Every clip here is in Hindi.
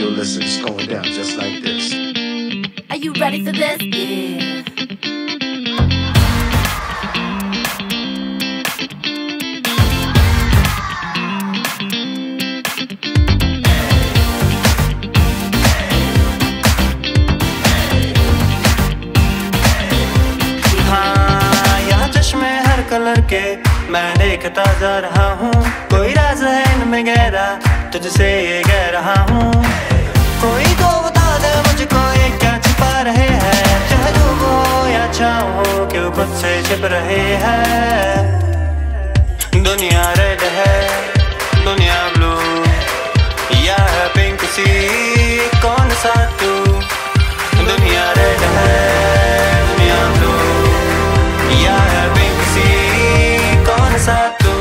listen, it's going down just like this. Are you ready for this? Yeah. चश्मे हर कलर के मैं देखता जा रहा हूँ, कोई राज है इनमें गहरा, तुझसे ये कह रहा हूँ। कोई तो बता दे मुझको ये क्या छिपा रहे हैं, चाहे धूप हो या छाँव हो, क्यों खुद से छिप रहे हैं। दुनिया रेड है, दुनिया ब्लू, या है पिंक सी, कौन सा तू। दुनिया रेड है, दुनिया ब्लू, या है पिंक सी, कौन सा तू।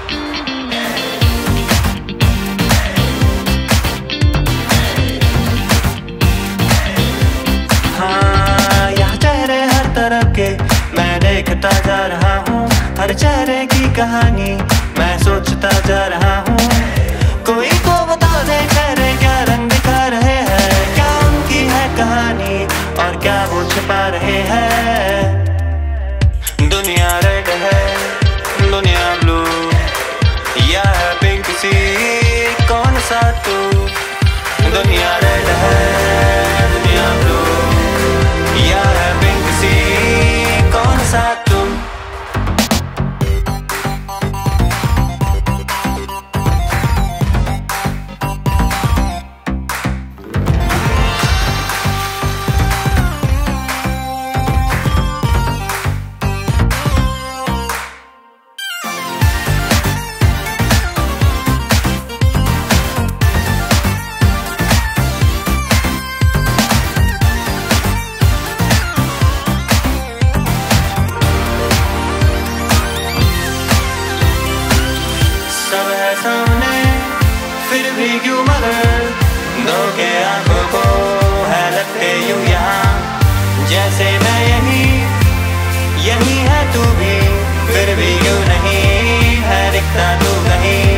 हाँ, यहाँ चेहरे हर तरफ के मैं देखता जा रहा हूँ, हर चेहरे की कहानी मैं सोचता जा रहा हूँ। कोई को बता दे चेहरे क्या रंग दिखा रहे हैं, क्या उनकी है कहानी और क्या वो छिपा रहे हैं। दुनिया रेड है, दुनिया ब्लू, या है पिंक सी, कौन सा तू। दुनिया रेड है, दुनिया ब्लू, या है पिंक सी, कौन सा तू। सामने फिर भी क्यों मगर दो के आंखों को है लगते यूं यहाँ, जैसे मैं यही है तू भी, फिर भी क्यों नहीं है दिखता तू कहीं।